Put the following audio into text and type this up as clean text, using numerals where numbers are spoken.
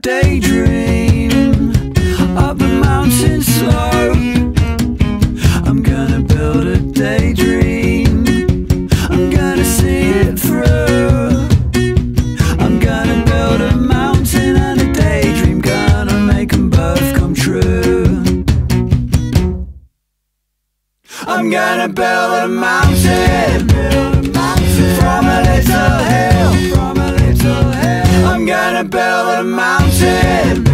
daydream up the mountain slope. I'm gonna build a daydream, I'm gonna see it through. I'm gonna build a mountain and a daydream, gonna make them both come true. I'm gonna build a mountain, from a little hill, I'm gonna build a mountain